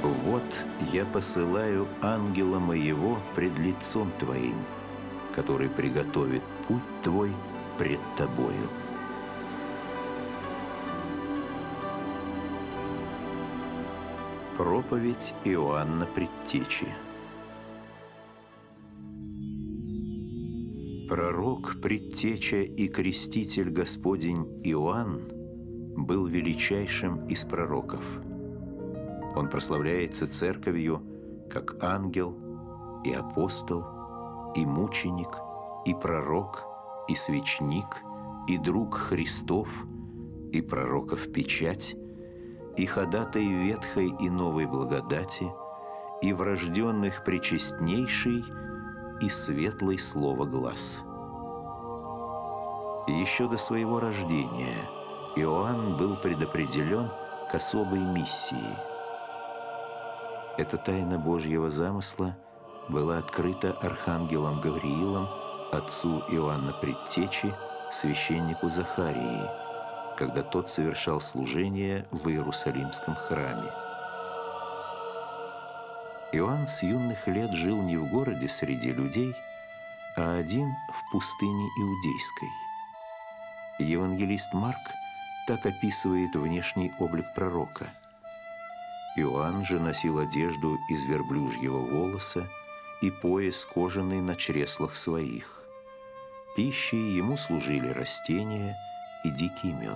«Вот я посылаю ангела моего пред лицом твоим, который приготовит путь твой пред тобою». Проповедь Иоанна Предтечи. Пророк, предтеча и креститель Господень Иоанн был величайшим из пророков. Он прославляется церковью как ангел и апостол, и мученик, и пророк, и свечник, и друг Христов, и пророков печать, и ходатай ветхой и новой благодати, и врожденных пречестнейший, и светлый слово глас. Еще до своего рождения Иоанн был предопределен к особой миссии. Эта тайна Божьего замысла была открыта архангелом Гавриилом отцу Иоанна Предтечи, священнику Захарии, когда тот совершал служение в Иерусалимском храме. Иоанн с юных лет жил не в городе среди людей, а один в пустыне Иудейской. Евангелист Марк так описывает внешний облик пророка. Иоанн же носил одежду из верблюжьего волоса и пояс кожаный на чреслах своих. Пищей ему служили растения и дикий мед.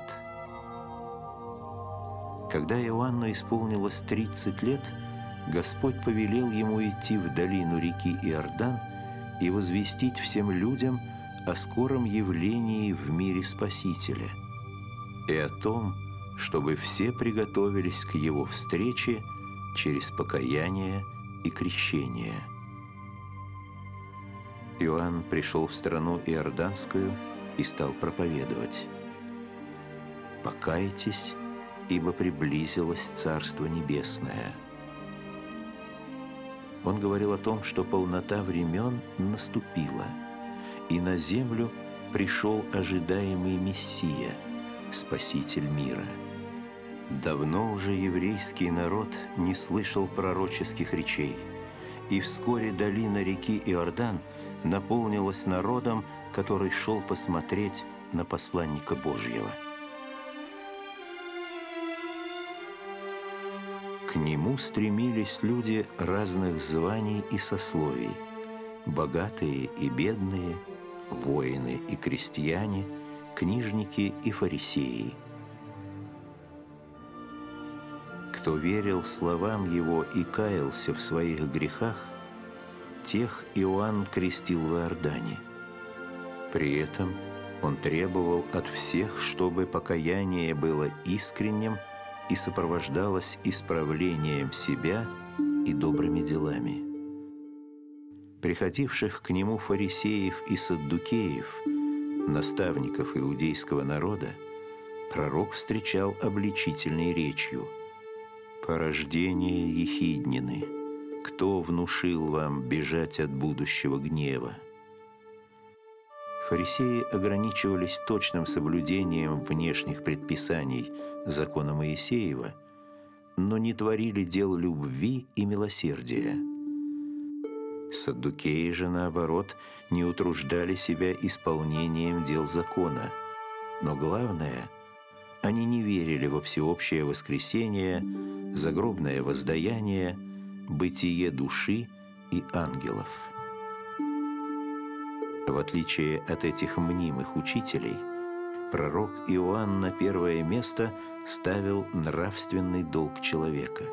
Когда Иоанну исполнилось 30 лет, Господь повелел ему идти в долину реки Иордан и возвестить всем людям о скором явлении в мире Спасителя и о том, чтобы все приготовились к его встрече через покаяние и крещение. Иоанн пришел в страну Иорданскую и стал проповедовать: «Покайтесь, ибо приблизилось Царство Небесное». Он говорил о том, что полнота времен наступила, и на землю пришел ожидаемый Мессия, Спаситель мира. Давно уже еврейский народ не слышал пророческих речей, и вскоре долина реки Иордан наполнилась народом, который шел посмотреть на посланника Божьего. К нему стремились люди разных званий и сословий, богатые и бедные, воины и крестьяне, книжники и фарисеи. Кто верил словам его и каялся в своих грехах, тех Иоанн крестил в Иордане. При этом он требовал от всех, чтобы покаяние было искренним и сопровождалось исправлением себя и добрыми делами. Приходивших к нему фарисеев и саддукеев, наставников иудейского народа, пророк встречал обличительной речью: «Порождение ехиднины, кто внушил вам бежать от будущего гнева?» Фарисеи ограничивались точным соблюдением внешних предписаний закона Моисеева, но не творили дел любви и милосердия. Саддукеи же, наоборот, не утруждали себя исполнением дел закона, но главное, они не верили во всеобщее воскресение, загробное воздаяние, бытие души и ангелов. В отличие от этих мнимых учителей, пророк Иоанн на первое место ставил нравственный долг человека.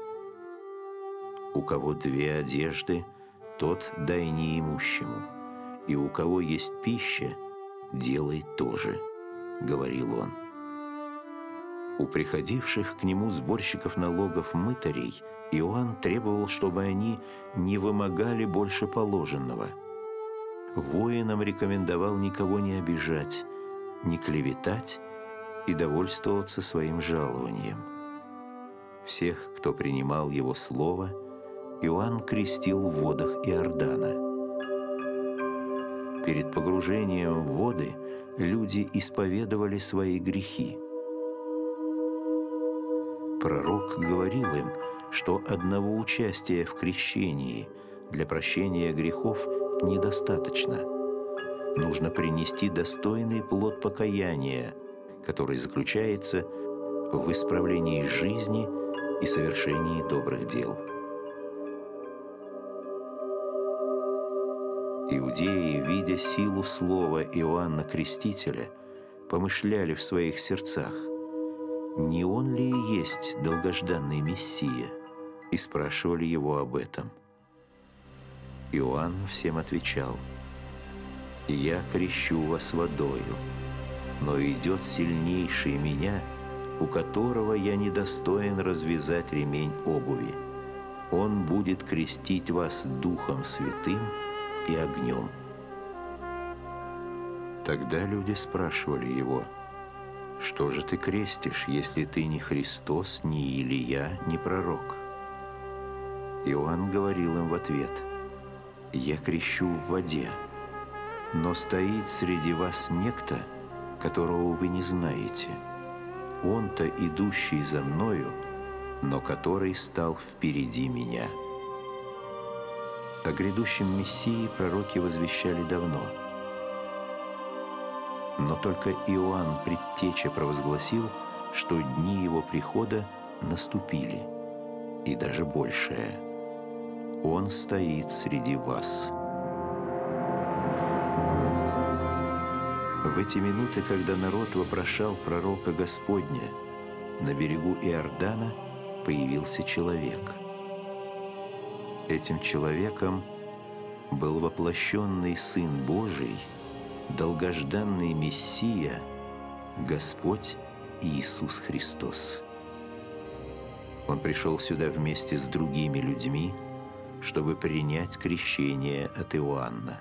«У кого две одежды, тот дай неимущему, и у кого есть пища, делай то же», — говорил он. У приходивших к нему сборщиков налогов мытарей Иоанн требовал, чтобы они не вымогали больше положенного. Воинам рекомендовал никого не обижать, не клеветать и довольствоваться своим жалованием. Всех, кто принимал его слово, Иоанн крестил в водах Иордана. Перед погружением в воды люди исповедовали свои грехи. Пророк говорил им, что одного участия в крещении для прощения грехов недостаточно. Нужно принести достойный плод покаяния, который заключается в исправлении жизни и совершении добрых дел. Иудеи, видя силу слова Иоанна Крестителя, помышляли в своих сердцах, не он ли и есть долгожданный Мессия, и спрашивали его об этом. Иоанн всем отвечал: «Я крещу вас водою, но идет сильнейший меня, у которого я недостоин развязать ремень обуви. Он будет крестить вас Духом Святым и огнем». Тогда люди спрашивали его: «Что же ты крестишь, если ты не Христос, ни Илия, ни пророк?» Иоанн говорил им в ответ: «Я крещу в воде, но стоит среди вас некто, которого вы не знаете. Он-то идущий за мною, но который стал впереди меня». О грядущем Мессии пророки возвещали давно. Но только Иоанн Предтеча провозгласил, что дни его прихода наступили, и даже большее. Он стоит среди вас. В эти минуты, когда народ вопрошал пророка Господня, на берегу Иордана появился человек. Этим человеком был воплощенный Сын Божий, долгожданный Мессия, Господь Иисус Христос. Он пришел сюда вместе с другими людьми, чтобы принять крещение от Иоанна.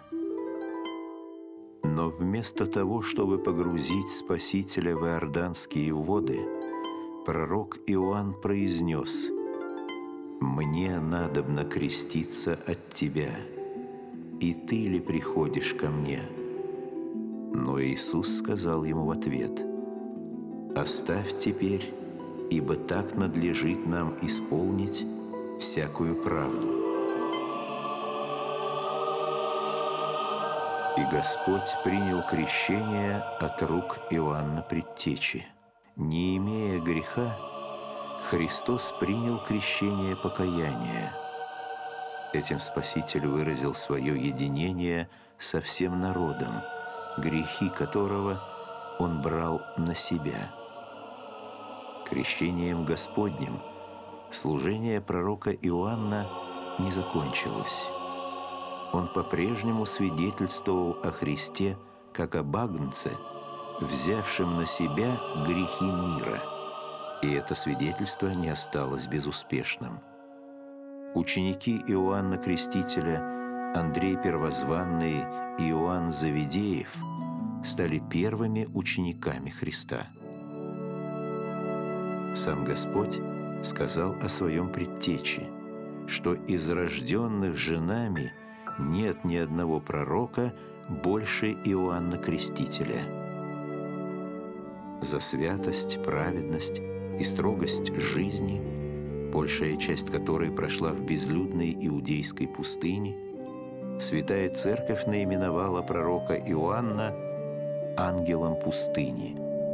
Но вместо того, чтобы погрузить Спасителя в иорданские воды, пророк Иоанн произнес: «Мне надобно креститься от Тебя, и Ты ли приходишь ко мне?» Но Иисус сказал ему в ответ: «Оставь теперь, ибо так надлежит нам исполнить всякую правду». И Господь принял крещение от рук Иоанна Предтечи. Не имея греха, Христос принял крещение покаяния. Этим Спаситель выразил свое единение со всем народом, грехи которого Он брал на себя. Крещением Господним служение пророка Иоанна не закончилось. Он по-прежнему свидетельствовал о Христе как об агнце, взявшем на себя грехи мира, и это свидетельство не осталось безуспешным. Ученики Иоанна Крестителя Андрей Первозванный и Иоанн Завидеев стали первыми учениками Христа. Сам Господь сказал о своем предтече, что из рожденных женами нет ни одного пророка больше Иоанна Крестителя. За святость, праведность и строгость жизни, большая часть которой прошла в безлюдной иудейской пустыне, Святая Церковь наименовала пророка Иоанна ангелом пустыни.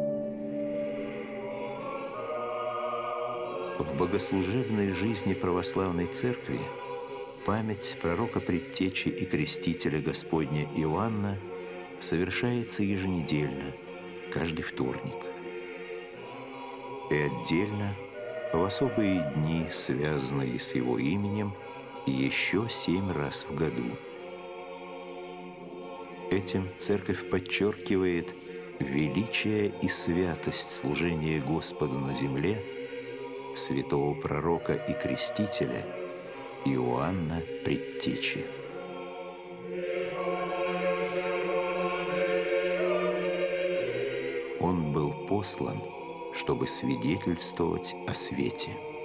В богослужебной жизни православной Церкви память пророка Предтечи и Крестителя Господня Иоанна совершается еженедельно, каждый вторник. И отдельно, в особые дни, связанные с его именем, еще 7 раз в году. Этим Церковь подчеркивает величие и святость служения Господу на земле святого пророка и крестителя Иоанна Предтечи. Он был послан, чтобы свидетельствовать о свете.